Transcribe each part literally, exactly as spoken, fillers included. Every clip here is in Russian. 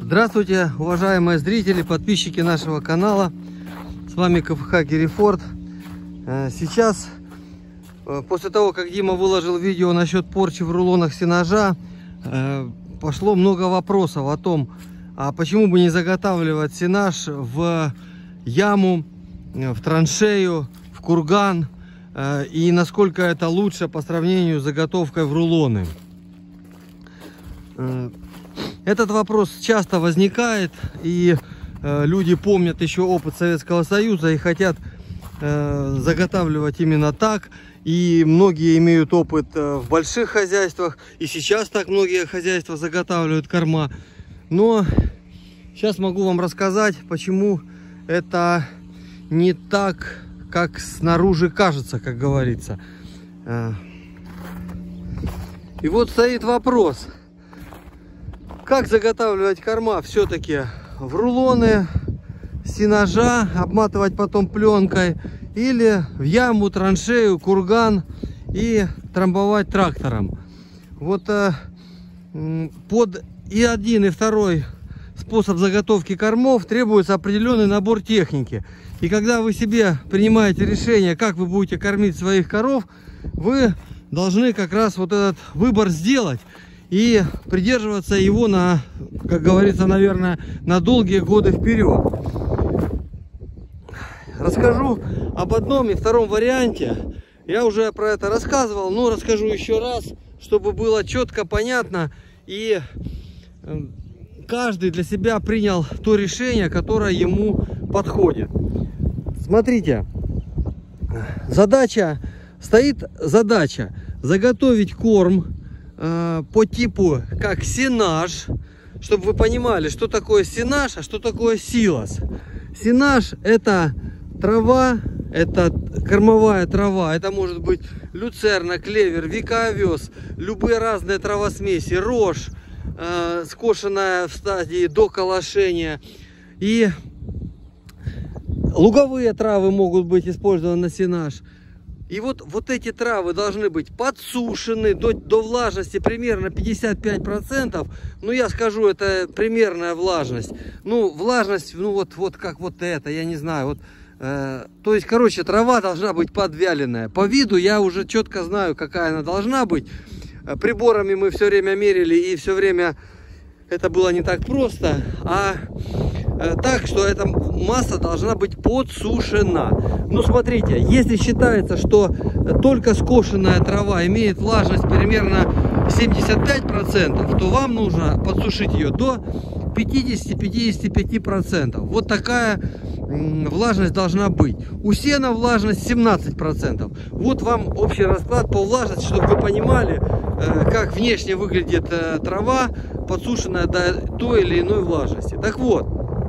Здравствуйте, уважаемые зрители, подписчики нашего канала. С вами КФХ Керифорд. Сейчас, после того, как Дима выложил видео насчет порчи в рулонах сенажа, пошло много вопросов о том, а почему бы не заготавливать сенаж в яму, в траншею, в курган, и насколько это лучше по сравнению с заготовкой в рулоны. Этот вопрос часто возникает, и э, люди помнят еще опыт Советского Союза и хотят э, заготавливать именно так. И многие имеют опыт э, в больших хозяйствах, и сейчас так многие хозяйства заготавливают корма. Но сейчас могу вам рассказать, почему это не так, как снаружи кажется, как говорится. Э, и вот стоит вопрос. Как заготавливать корма все-таки в рулоны сенажа, обматывать потом пленкой, или в яму, траншею, курган и трамбовать трактором. Вот э, под и один, и второй способ заготовки кормов требуется определенный набор техники. И когда вы себе принимаете решение, как вы будете кормить своих коров, вы должны как раз вот этот выбор сделать. И придерживаться его на, как говорится, наверное, на долгие годы вперед. Расскажу об одном и втором варианте. Я уже про это рассказывал, но расскажу еще раз, чтобы было четко понятно. И каждый для себя принял то решение, которое ему подходит. Смотрите, задача, стоит задача заготовить корм по типу как сенаж, чтобы вы понимали, что такое сенаж, а что такое силос. Сенаж — это трава, это кормовая трава, это может быть люцерна, клевер, вековес, любые разные травосмеси, рожь, э, скошенная в стадии до колошения, и луговые травы могут быть использованы на сенаж. И вот, вот эти травы должны быть подсушены до, до влажности примерно пятьдесят пять процентов. Ну, я скажу, это примерная влажность. Ну, влажность, ну, вот, вот как вот это, я не знаю. Вот, э, то есть, короче, трава должна быть подвяленная. По виду я уже четко знаю, какая она должна быть. Приборами мы все время мерили, и все время это было не так просто. А э, так, что эта масса должна быть подсушена. Ну, смотрите, если считается, что только скошенная трава имеет влажность примерно семьдесят пять процентов, то вам нужно подсушить ее до пятидесяти-пятидесяти пяти процентов. Вот такая влажность должна быть. У сена влажность семнадцать процентов. Вот вам общий расклад по влажности, чтобы вы понимали, как внешне выглядит трава, подсушенная до той или иной влажности. Так вот,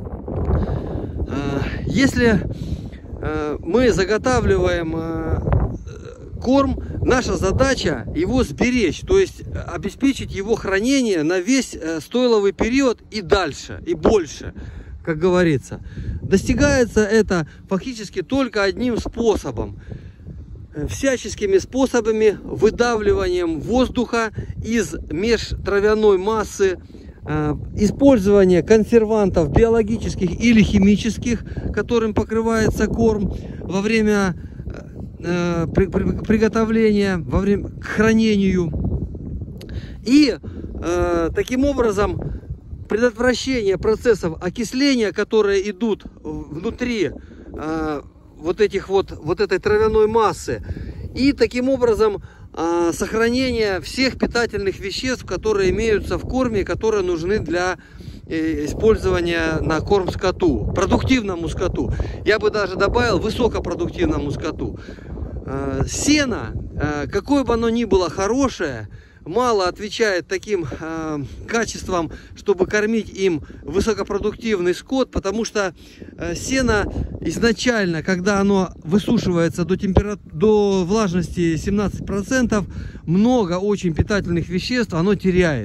если мы заготавливаем корм, наша задача его сберечь, то есть обеспечить его хранение на весь стойловый период и дальше, и больше, как говорится. Достигается это фактически только одним способом. Всяческими способами, выдавливанием воздуха из межтравяной массы, использование консервантов биологических или химических, которым покрывается корм во время э, при, при, приготовления, во время к хранению. И э, таким образом предотвращение процессов окисления, которые идут внутри э, вот этих вот, вот этой травяной массы. И таким образом сохранение всех питательных веществ, которые имеются в корме, которые нужны для использования на корм скоту, продуктивному скоту. Я бы даже добавил высокопродуктивному скоту. Сено, какое бы оно ни было хорошее, мало отвечает таким э, качествам, чтобы кормить им высокопродуктивный скот, потому что э, сено изначально, когда оно высушивается до, температуры, до влажности семнадцать процентов, много очень питательных веществ оно теряет.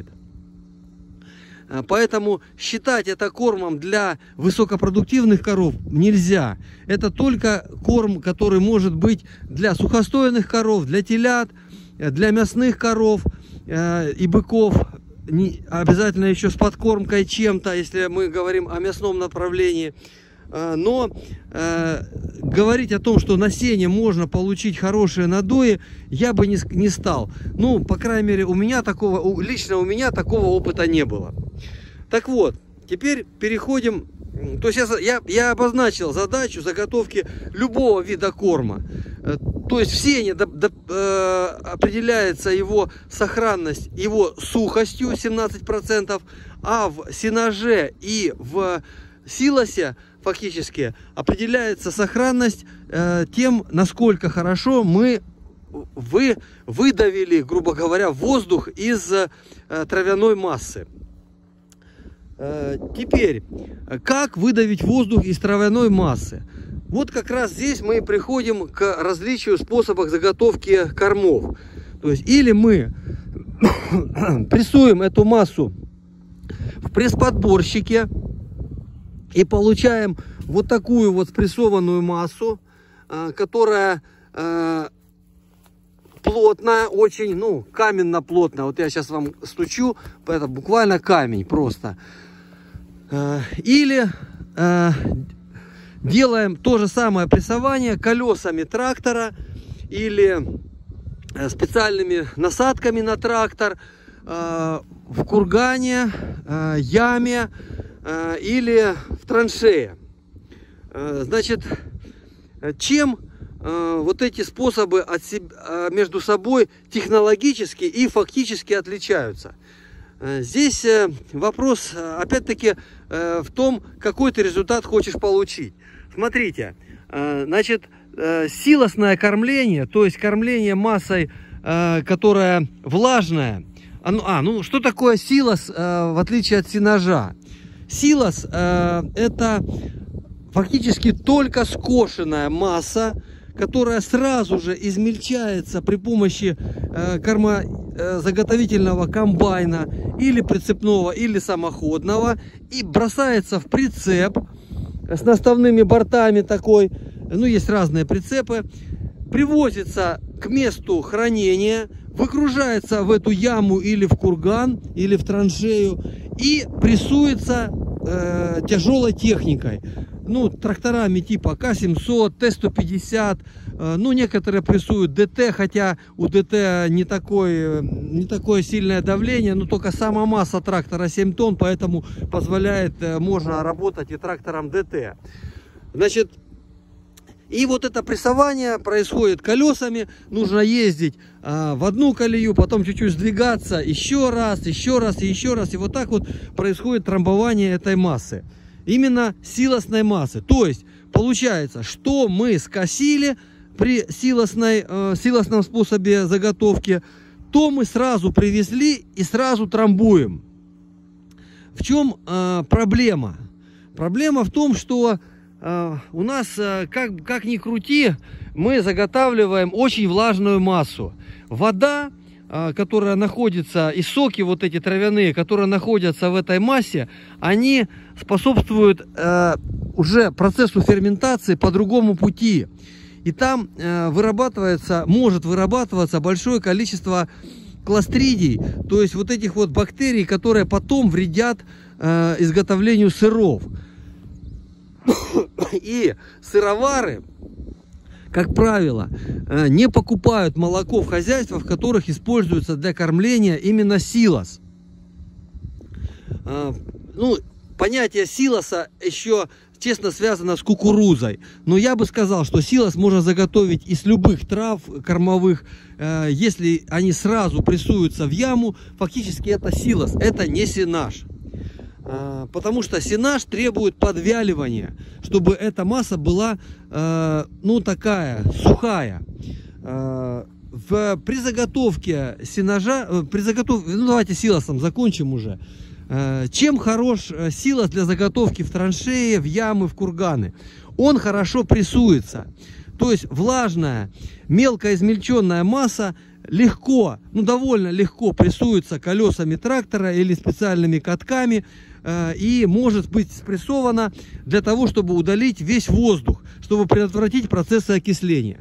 Поэтому считать это кормом для высокопродуктивных коров нельзя. Это только корм, который может быть для сухостойных коров, для телят, для мясных коров и быков. не, обязательно еще с подкормкой чем-то, если мы говорим о мясном направлении. Но э, говорить о том, что на сене можно получить хорошие надои, я бы не, не стал. Ну, по крайней мере, у меня такого, лично у меня такого опыта не было. Так вот, теперь переходим. То есть я, я, я обозначил задачу заготовки любого вида корма. То есть в сене до, до, э, определяется его сохранность, его сухостью семнадцать процентов, а в сенаже и в силосе фактически определяется сохранность э, тем, насколько хорошо мы вы, выдавили, грубо говоря, воздух из э, травяной массы. Э, теперь, как выдавить воздух из травяной массы? Вот как раз здесь мы приходим к различию способов заготовки кормов. То есть, или мы прессуем эту массу в пресс-подборщике и получаем вот такую вот спрессованную массу, которая плотная, очень, ну, каменно-плотная. Вот я сейчас вам стучу, это буквально камень просто. Или делаем то же самое прессование колесами трактора или специальными насадками на трактор в кургане, яме или в траншее. Значит, чем вот эти способы от себя, между собой технологически и фактически отличаются? Здесь вопрос, опять-таки, в том, какой ты результат хочешь получить. Смотрите, значит, силосное кормление, то есть кормление массой, которая влажная. А, ну что такое силос, в отличие от сенажа? Силос э, это фактически только скошенная масса, которая сразу же измельчается при помощи э, кормозаготовительного комбайна или прицепного, или самоходного и бросается в прицеп с наставными бортами такой. Ну, есть разные прицепы. Привозится к месту хранения, выгружается в эту яму или в курган, или в траншею и прессуется э, тяжелой техникой. Ну, тракторами типа К семьсот, Т сто пятьдесят, э, ну, некоторые прессуют ДТ, хотя у ДТ не, такой, не такое сильное давление, но только сама масса трактора семь тонн, поэтому позволяет, э, можно работать и трактором ДТ. Значит, и вот это прессование происходит колесами, нужно ездить а, в одну колею, потом чуть-чуть сдвигаться, еще раз, еще раз и еще раз. И вот так вот происходит трамбование этой массы. Именно силосной массы. То есть, получается, что мы скосили при силосной, э, силосном способе заготовки, то мы сразу привезли и сразу трамбуем. В чем э, проблема? Проблема в том, что у нас, как, как ни крути, мы заготавливаем очень влажную массу. Вода, которая находится, и соки вот эти травяные, которые находятся в этой массе, они способствуют уже процессу ферментации по другому пути. И там вырабатывается, может вырабатываться большое количество кластридий, то есть вот этих вот бактерий, которые потом вредят изготовлению сыров. И сыровары, как правило, не покупают молоко в хозяйствах, в которых используется для кормления именно силос. Ну, понятие силоса еще тесно связано с кукурузой. Но я бы сказал, что силос можно заготовить из любых трав кормовых. Если они сразу прессуются в яму, фактически это силос, это не сенаж. Потому что сенаж требует подвяливания, чтобы эта масса была, э, ну, такая, сухая. Э, в, при заготовке сенажа, э, при заготовке, ну, давайте силосом закончим уже. Э, чем хорош силос для заготовки в траншеи, в ямы, в курганы? Он хорошо прессуется. То есть влажная, мелко измельченная масса легко, ну, довольно легко прессуется колесами трактора или специальными катками, и может быть спрессована для того, чтобы удалить весь воздух, чтобы предотвратить процессы окисления.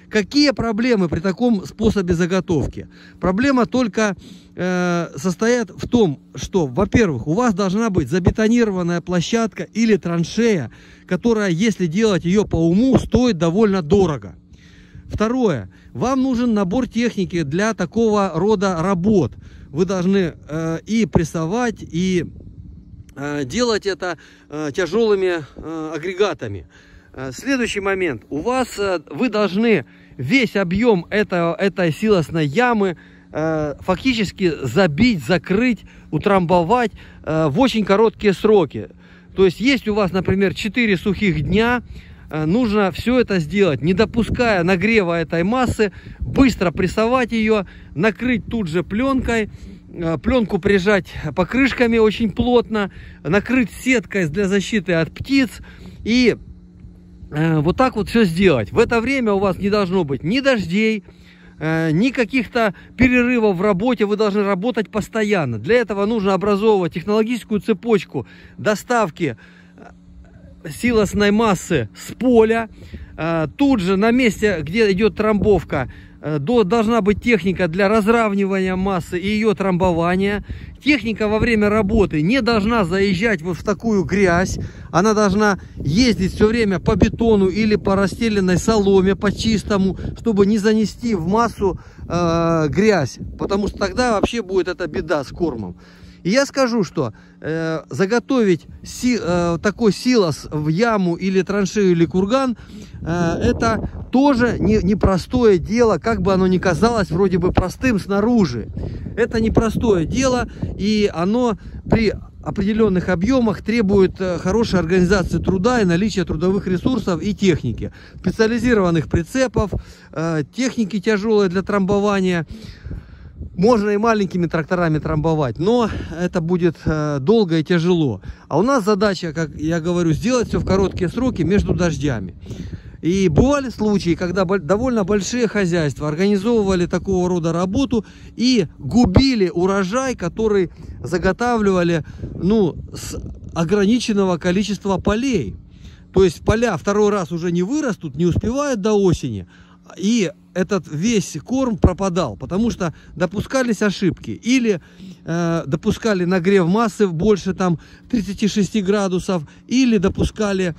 Какие проблемы при таком способе заготовки? Проблема только э, состоит в том, что, во-первых, у вас должна быть забетонированная площадка или траншея, которая, если делать ее по уму, стоит довольно дорого. Второе. Вам нужен набор техники для такого рода работ. Вы должны э, и прессовать, и э, делать это э, тяжелыми э, агрегатами. Следующий момент. У вас, вы должны весь объем этого, этой силосной ямы э, фактически забить, закрыть, утрамбовать э, в очень короткие сроки. То есть, есть у вас, например, четыре сухих дня, э, нужно все это сделать, не допуская нагрева этой массы, быстро прессовать ее, накрыть тут же пленкой, э, пленку прижать покрышками очень плотно, накрыть сеткой для защиты от птиц и вот так вот все сделать. В это время у вас не должно быть ни дождей, ни каких-то перерывов в работе. Вы должны работать постоянно. Для этого нужно образовывать технологическую цепочку доставки силосной массы с поля. Тут же на месте, где идет трамбовка, должна быть техника для разравнивания массы и ее трамбования. Техника во время работы не должна заезжать вот в такую грязь. Она должна ездить все время по бетону или по расстеленной соломе, по чистому, чтобы не занести в массу э, грязь. Потому что тогда вообще будет эта беда с кормом. И я скажу, что э, заготовить си, э, такой силос в яму или траншею или курган, э, это тоже не, непростое дело, как бы оно ни казалось вроде бы простым снаружи. Это непростое дело, и оно при определенных объемах требует э, хорошей организации труда и наличия трудовых ресурсов и техники. Специализированных прицепов, э, техники тяжелой для трамбования. Можно и маленькими тракторами трамбовать, но это будет э, долго и тяжело. А у нас задача, как я говорю, сделать все в короткие сроки между дождями. И бывали случаи, когда довольно большие хозяйства организовывали такого рода работу и губили урожай, который заготавливали, ну, с ограниченного количества полей. То есть поля второй раз уже не вырастут, не успевают до осени. И этот весь корм пропадал, потому что допускались ошибки. Или э, допускали нагрев массы больше там тридцати шести градусов, или допускали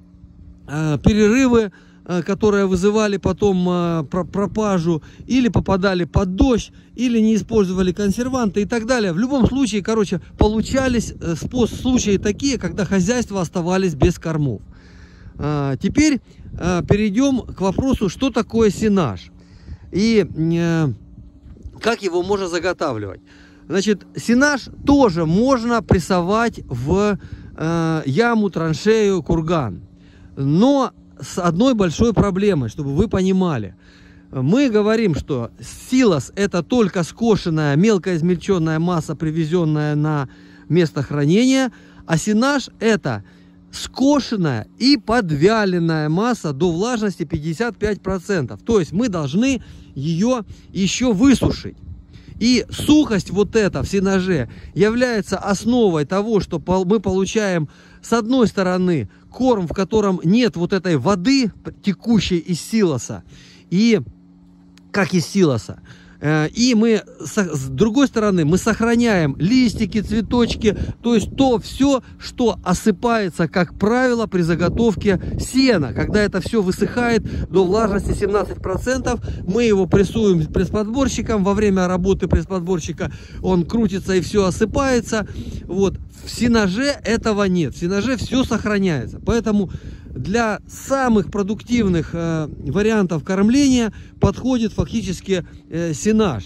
э, перерывы, э, которые вызывали потом э, пропажу, или попадали под дождь, или не использовали консерванты и так далее. В любом случае, короче, получались э, случаи такие, когда хозяйства оставались без кормов. Э, теперь э, перейдем к вопросу, что такое сенаж. И э, как его можно заготавливать. Значит, сенаж тоже можно прессовать в э, яму, траншею, курган. Но с одной большой проблемой, чтобы вы понимали. Мы говорим, что силос — это только скошенная, мелко измельченная масса, привезенная на место хранения. А сенаж — это скошенная и подвяленная масса до влажности пятьдесят пять процентов. То есть мы должны ее еще высушить. И сухость вот эта в сенаже является основой того, что мы получаем с одной стороны корм, в котором нет вот этой воды, текущей из силоса, и как из силоса. И мы, с другой стороны, мы сохраняем листики, цветочки, то есть то все, что осыпается, как правило, при заготовке сена. Когда это все высыхает до влажности семнадцать процентов, мы его прессуем пресс-подборщиком. Во время работы пресс-подборщика он крутится и все осыпается. Вот. В сенаже этого нет. В сенаже все сохраняется. Поэтому для самых продуктивных э, вариантов кормления подходит фактически э, сенаж.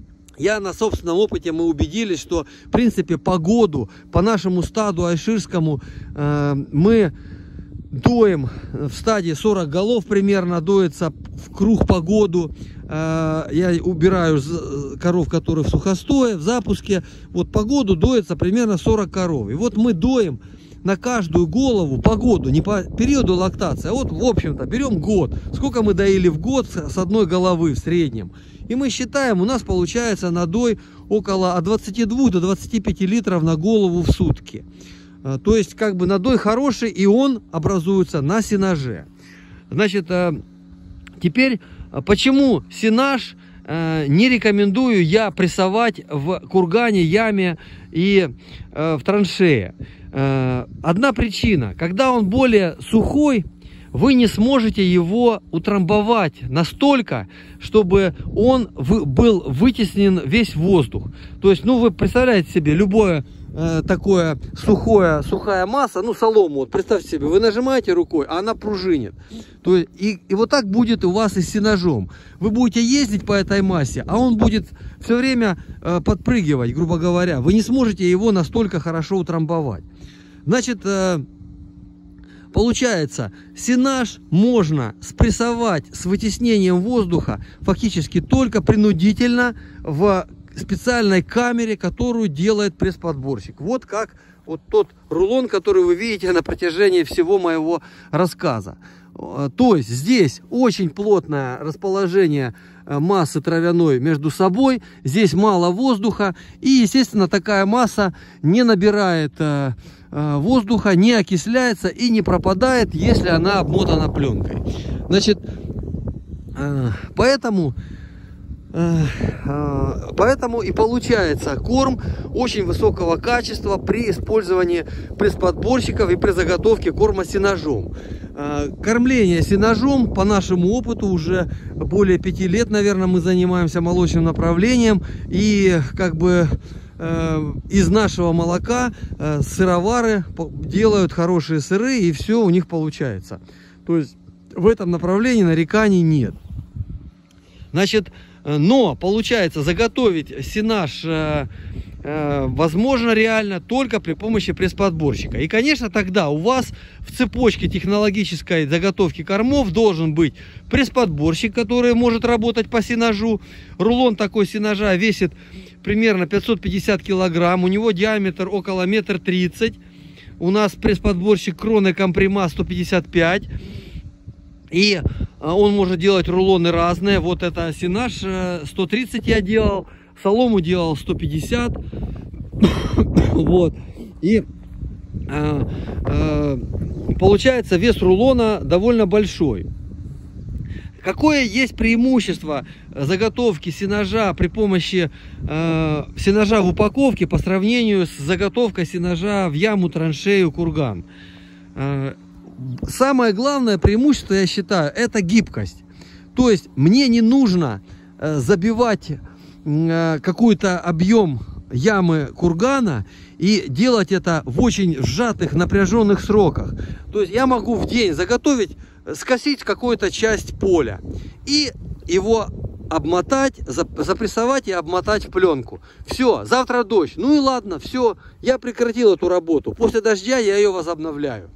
Я на собственном опыте, мы убедились, что в принципе по году, по нашему стаду айширскому, э, мы доим в стадии сорок голов примерно, доится в круг по году. Э, я убираю коров, которые в сухостое, в запуске. Вот по году доится примерно сорок коров. И вот мы доим на каждую голову по году, не по периоду лактации, а вот в общем-то берем год. Сколько мы доили в год с одной головы в среднем. И мы считаем, у нас получается надой около от двадцати двух до двадцати пяти литров на голову в сутки. То есть как бы надой хороший, и он образуется на сенаже. Значит, Теперь, почему сенаж не рекомендую я прессовать в кургане, яме и в траншее? Одна причина. Когда он более сухой, вы не сможете его утрамбовать настолько, чтобы он был вытеснен весь воздух. То есть, ну, вы представляете себе, любое э, такое сухое, сухая масса, ну, солому, вот представьте себе, вы нажимаете рукой, а она пружинит. То есть, и, и вот так будет у вас и с сенажом. Вы будете ездить по этой массе, а он будет все время э, подпрыгивать, грубо говоря. Вы не сможете его настолько хорошо утрамбовать. Значит, э, получается, сенаж можно спрессовать с вытеснением воздуха фактически только принудительно в специальной камере, которую делает пресс-подборщик. Вот как вот тот рулон, который вы видите на протяжении всего моего рассказа. То есть здесь очень плотное расположение массы травяной между собой, здесь мало воздуха, и, естественно, такая масса не набирает э, э, воздуха, не окисляется и не пропадает, если она обмотана пленкой. Значит, э, поэтому, э, э, поэтому и получается корм очень высокого качества при использовании пресс-подборщиков и при заготовке корма сенажом. Кормление сенажом, по нашему опыту, уже более пяти лет, наверное, мы занимаемся молочным направлением. И как бы э, из нашего молока э, сыровары делают хорошие сыры, и все у них получается. То есть в этом направлении нареканий нет. Значит, но получается заготовить сенаж э, э, возможно реально только при помощи пресс-подборщика. И, конечно, тогда у вас в цепочке технологической заготовки кормов должен быть пресс-подборщик, который может работать по сенажу. Рулон такой сенажа весит примерно пятьсот пятьдесят килограмм, у него диаметр около метра тридцать. У нас пресс-подборщик Крона Комприма сто пятьдесят пять. И он может делать рулоны разные. Вот это сенаж сто тридцать я делал, солому делал сто пятьдесят. Вот. И а, а, получается вес рулона довольно большой. Какое есть преимущество заготовки сенажа при помощи э, сенажа в упаковке по сравнению с заготовкой сенажа в яму, траншею, курган? Э, Самое главное преимущество, я считаю, это гибкость. То есть мне не нужно э, забивать э, какой-то объем ямы, кургана и делать это в очень сжатых, напряженных сроках. То есть я могу в день заготовить, скосить какую-то часть поля и его обмотать, запрессовать и обмотать в пленку. Все, завтра дождь. Ну и ладно, все, я прекратил эту работу. После дождя я ее возобновляю.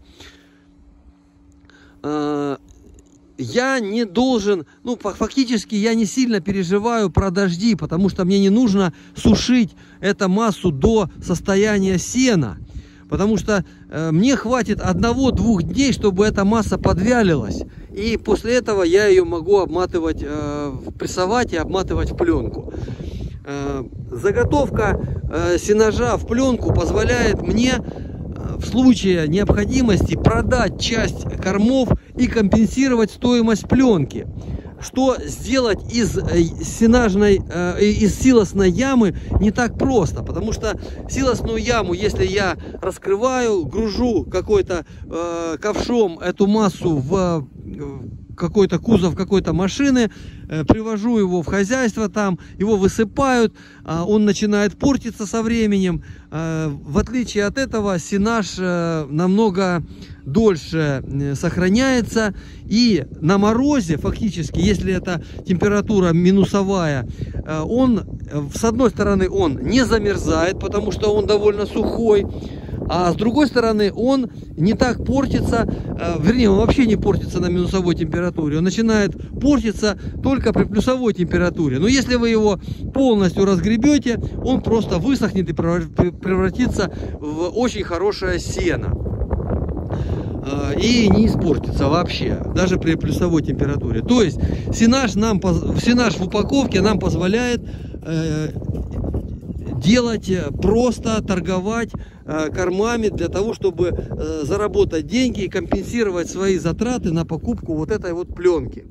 Я не должен, ну, фактически я не сильно переживаю про дожди, потому что мне не нужно сушить эту массу до состояния сена, потому что э, мне хватит одного-двух дней, чтобы эта масса подвялилась, и после этого я ее могу обматывать, э, прессовать и обматывать в пленку. Э, заготовка э, сенажа в пленку позволяет мне в случае необходимости продать часть кормов и компенсировать стоимость пленки. Что сделать из сенажной, из силосной ямы не так просто, потому что силосную яму, если я раскрываю, гружу какой-то э, ковшом эту массу в какой-то кузов какой-то машины, э, привожу его в хозяйство, там его высыпают, э, он начинает портиться со временем. Э, в отличие от этого сенаж э, намного дольше э, сохраняется, и на морозе фактически, если это температура минусовая, э, он э, с одной стороны он не замерзает, потому что он довольно сухой. А с другой стороны, он не так портится, э, вернее, он вообще не портится на минусовой температуре. Он начинает портиться только при плюсовой температуре. Но если вы его полностью разгребете, он просто высохнет и превратится в очень хорошее сено. Э, и не испортится вообще, даже при плюсовой температуре. То есть сенаж, нам, сенаж в упаковке нам позволяет э, делать просто, торговать э, кормами для того, чтобы э, заработать деньги и компенсировать свои затраты на покупку вот этой вот пленки.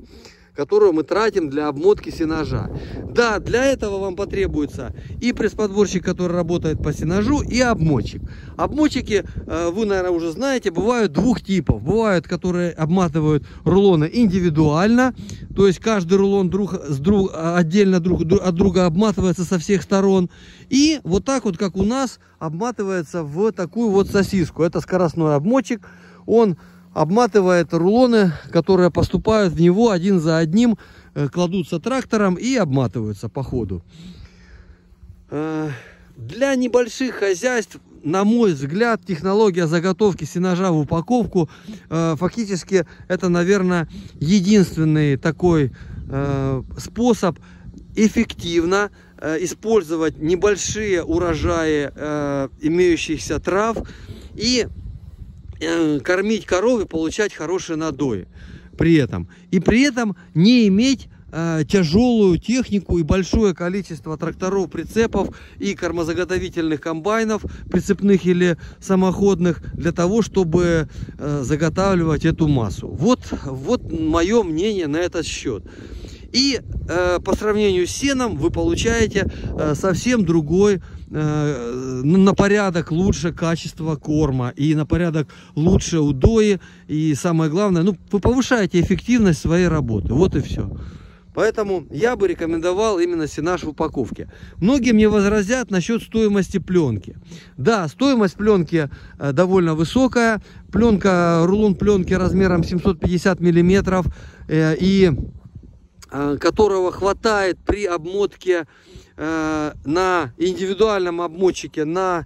которую мы тратим для обмотки сенажа. Да, для этого вам потребуется и пресс-подборщик, который работает по сенажу, и обмотчик. Обмотчики, вы, наверное, уже знаете, бывают двух типов. Бывают, которые обматывают рулоны индивидуально, то есть каждый рулон друг, с друг, отдельно друг от друга обматывается со всех сторон. И вот так вот, как у нас, обматывается в такую вот сосиску. Это скоростной обмотчик. Он обматывает рулоны, которые поступают в него один за одним, кладутся трактором и обматываются по ходу. Для небольших хозяйств, на мой взгляд, технология заготовки сенажа в упаковку, фактически это, наверное, единственный такой способ эффективно использовать небольшие урожаи э, имеющихся трав и э, кормить коров и получать хорошие надои при этом. И при этом не иметь э, тяжелую технику и большое количество тракторов, прицепов и кормозаготовительных комбайнов, прицепных или самоходных, для того, чтобы э, заготавливать эту массу. Вот, вот мое мнение на этот счет. И э, по сравнению с сеном вы получаете э, совсем другой, э, на порядок лучше качество корма, и на порядок лучше удои, и самое главное, ну, вы повышаете эффективность своей работы. Вот и все. Поэтому я бы рекомендовал именно сенаж в упаковке. Многие мне возразят насчет стоимости пленки. Да, стоимость пленки э, довольно высокая. Пленка, рулон пленки размером семьсот пятьдесят миллиметров э, и которого хватает при обмотке э, на индивидуальном обмотчике на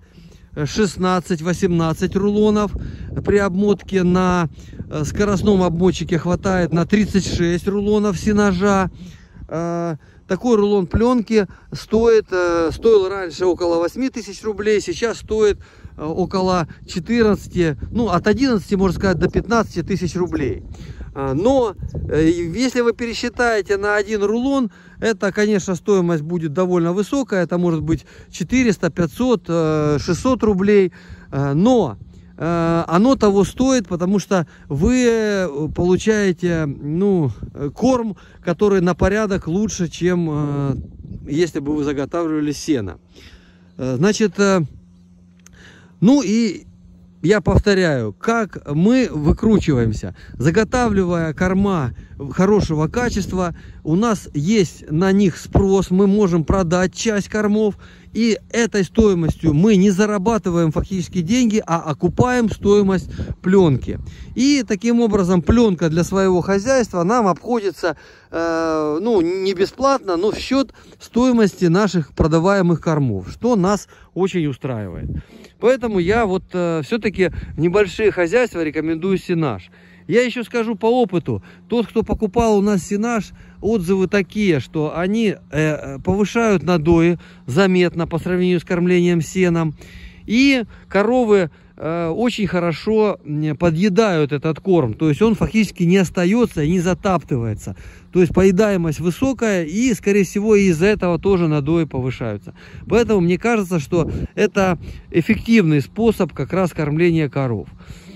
шестнадцать-восемнадцать рулонов. При обмотке на э, скоростном обмотчике хватает на тридцать шесть рулонов сенажа. Э, такой рулон пленки стоит, э, стоил раньше около восьми тысяч рублей, сейчас стоит э, около четырнадцати, ну от одиннадцати, можно сказать, до пятнадцати тысяч рублей. Но если вы пересчитаете на один рулон, это, конечно, стоимость будет довольно высокая. Это может быть четыреста, пятьсот, шестьсот рублей. Но оно того стоит, потому что вы получаете, ну, корм, который на порядок лучше, чем если бы вы заготавливали сено. Значит, ну и... Я повторяю, как мы выкручиваемся. Заготавливая корма хорошего качества, у нас есть на них спрос, мы можем продать часть кормов, и этой стоимостью мы не зарабатываем фактически деньги, а окупаем стоимость пленки. И таким образом пленка для своего хозяйства нам обходится, э, ну, не бесплатно, но в счет стоимости наших продаваемых кормов, что нас очень устраивает. Поэтому я вот э, все-таки в небольшие хозяйства рекомендую сенаж. Я еще скажу по опыту, тот, кто покупал у нас сенаж, отзывы такие, что они э, повышают надои заметно по сравнению с кормлением сеном. И коровы э, очень хорошо подъедают этот корм, то есть он фактически не остается и не затаптывается. То есть поедаемость высокая, и, скорее всего, из-за этого тоже надои повышаются. Поэтому мне кажется, что это эффективный способ как раз кормления коров.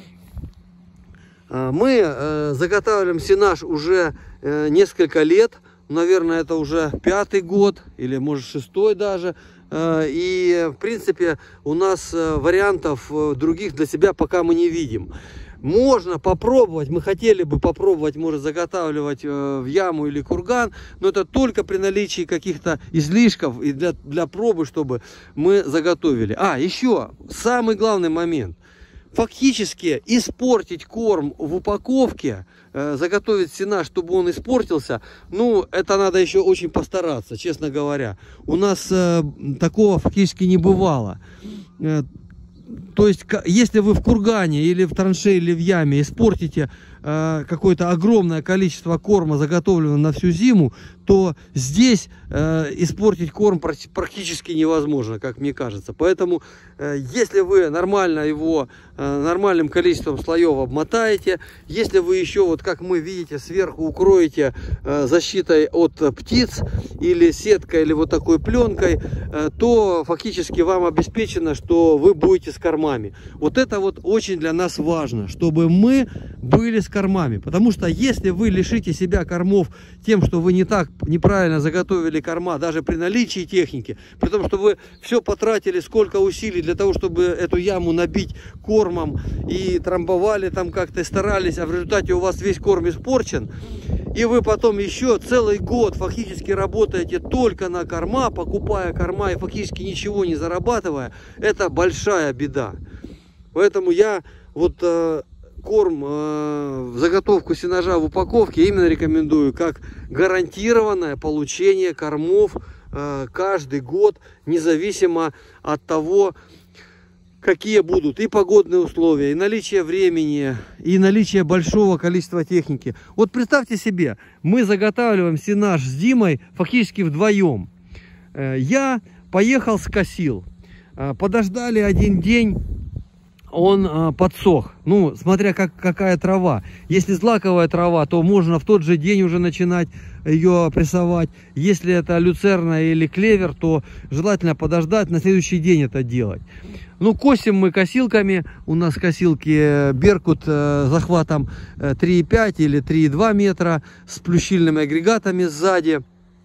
Мы э, заготавливаем сенаж уже э, несколько лет. Наверное, это уже пятый год, или может шестой даже. Э, и, в принципе, у нас э, вариантов э, других для себя пока мы не видим. Можно попробовать, мы хотели бы попробовать, может, заготавливать э, в яму или курган, но это только при наличии каких-то излишков и для, для пробы, чтобы мы заготовили. А, еще самый главный момент. Фактически испортить корм в упаковке, э, заготовить сенаж, чтобы он испортился, ну, это надо еще очень постараться, честно говоря. У нас э, такого фактически не бывало. Э, То есть, если вы в кургане или в траншее или в яме испортите э, какое-то огромное количество корма, заготовленного на всю зиму, то здесь э, испортить корм практически невозможно, как мне кажется. Поэтому, э, если вы нормально его, э, нормальным количеством слоев обмотаете, если вы еще, вот как мы видите, сверху укроете э, защитой от птиц или сеткой, или вот такой пленкой, э, то фактически вам обеспечено, что вы будете с кормами. Вот это вот очень для нас важно, чтобы мы были с кормами. Потому что если вы лишите себя кормов тем, что вы не так неправильно заготовили корма, даже при наличии техники, при том, что вы все потратили, сколько усилий для того, чтобы эту яму набить кормом, и трамбовали там как-то, старались, а в результате у вас весь корм испорчен, и вы потом еще целый год фактически работаете только на корма, покупая корма и фактически ничего не зарабатывая, это большая беда. Поэтому я вот э, корм, э, заготовку сенажа в упаковке именно рекомендую как гарантированное получение кормов э, каждый год, независимо от того, какие будут и погодные условия, и наличие времени, и наличие большого количества техники. Вот представьте себе, мы заготавливаем сенаж с Димой фактически вдвоем. Я поехал, скосил, подождали один день, он подсох. Ну, смотря как, какая трава. Если злаковая трава, то можно в тот же день уже начинать ее прессовать. Если это люцерна или клевер, то желательно подождать, на следующий день это делать. Ну, косим мы косилками. У нас косилки Беркут э, захватом три и пять или три и два метра с плющильными агрегатами сзади.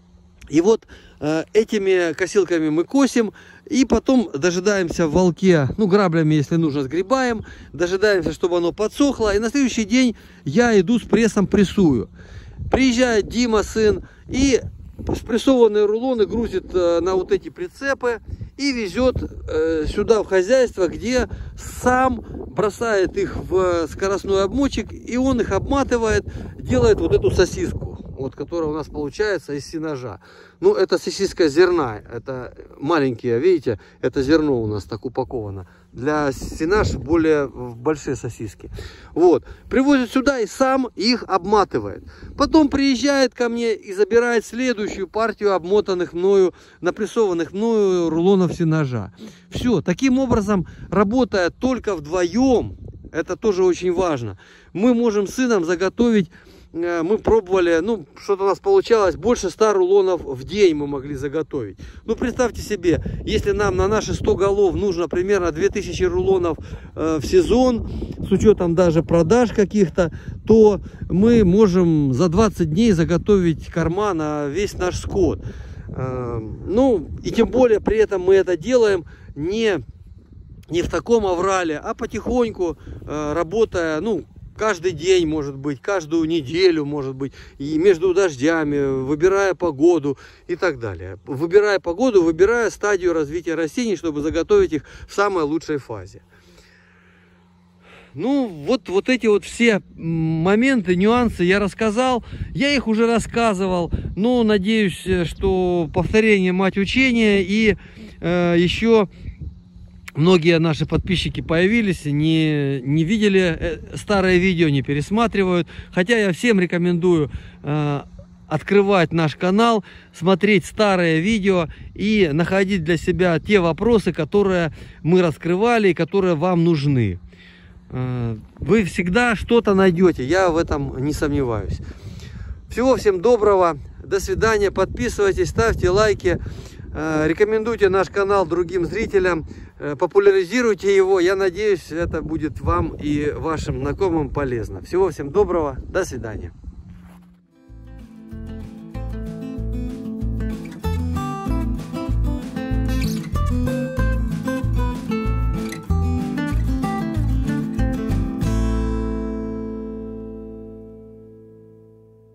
И вот э, этими косилками мы косим, и потом дожидаемся в волке, ну, граблями, если нужно, сгребаем, дожидаемся, чтобы оно подсохло, и на следующий день я иду с прессом прессую. Приезжает Дима, сын, и спрессованные рулоны грузит э, на вот эти прицепы и везет э, сюда в хозяйство, где сам бросает их в скоростной обмотчик, и он их обматывает, делает вот эту сосиску, вот, которая у нас получается из сенажа. Ну, это сосиска зерна, это маленькие, видите, это зерно у нас так упаковано. Для сенаж более большие сосиски. Вот, привозит сюда и сам их обматывает. Потом приезжает ко мне и забирает следующую партию обмотанных мною, напрессованных мною рулонов сенажа. Все, таким образом, работая только вдвоем, это тоже очень важно, мы можем с сыном заготовить. Мы пробовали, ну, что-то у нас получалось, больше ста рулонов в день мы могли заготовить. Ну, представьте себе, если нам на наши сто голов нужно примерно две тысячи рулонов э, в сезон, с учетом даже продаж каких-то, то мы можем за двадцать дней заготовить корма на весь наш скот. Э, ну, и тем более при этом мы это делаем не, не в таком аврале, а потихоньку, э, работая, ну, каждый день, может быть, каждую неделю, может быть, и между дождями, выбирая погоду и так далее. Выбирая погоду, выбирая стадию развития растений, чтобы заготовить их в самой лучшей фазе. Ну, вот, вот эти вот все моменты, нюансы я рассказал. Я их уже рассказывал, но надеюсь, что повторение мать учения, и э, еще... Многие наши подписчики появились, не, не видели старое видео, не пересматривают. Хотя я всем рекомендую э, открывать наш канал, смотреть старые видео и находить для себя те вопросы, которые мы раскрывали и которые вам нужны. Э, вы всегда что-то найдете, я в этом не сомневаюсь. Всего всем доброго, до свидания, подписывайтесь, ставьте лайки. Рекомендуйте наш канал другим зрителям, популяризируйте его. Я надеюсь, это будет вам и вашим знакомым полезно. Всего всем доброго, до свидания.